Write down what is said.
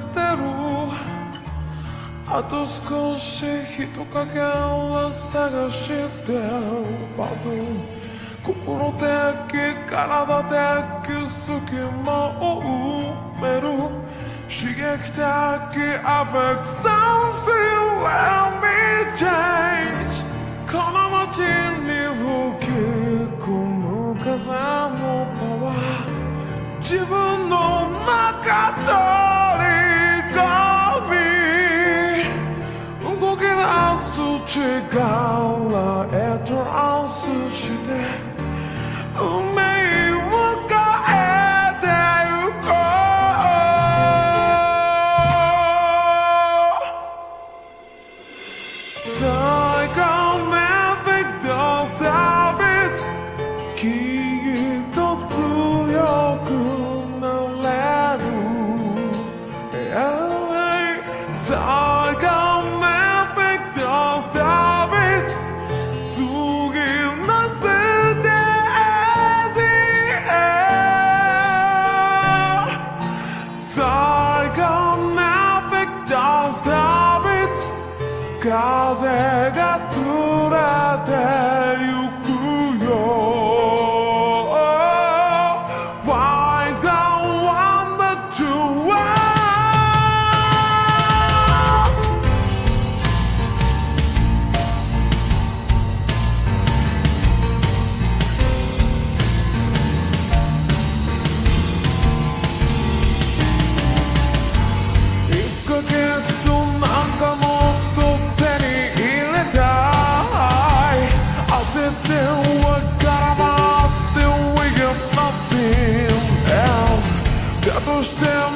てる。あと少し人影を探してるパズル。心的体的隙間を埋める。刺激的アフェクション Let me change。 この街に吹き込む風のパワー、自分の中取り込み、動き出す力へトランスして運命を変えてゆこう。最高のエフェクトスタービット、きっと強くなれる。最高のエフェクトスタービット、次のステージへ。最高のエフェクトスタービット、風が連れてゆくよ。Why the one that you are。 いつかきっとなんかもっと手に入れたい。焦ってわからばって We got nothing else。だとしても